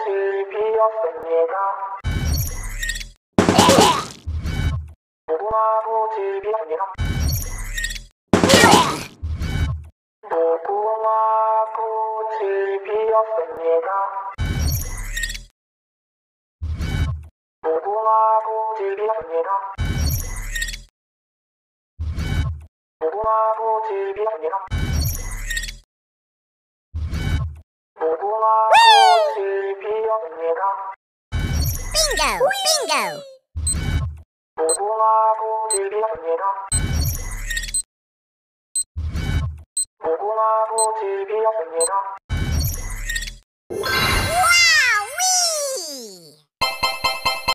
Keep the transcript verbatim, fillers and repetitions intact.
집이었습니다. 무궁화꽃 집이었습니다. 무궁화꽃 집이었습니다. 무궁화꽃 집이었습니다. 무궁화꽃 집이었습니다. 무궁화꽃 집이었습니다. Bingo! Bingo! 무궁화꽃 집이었습니다. 무궁화꽃 집이었습니다.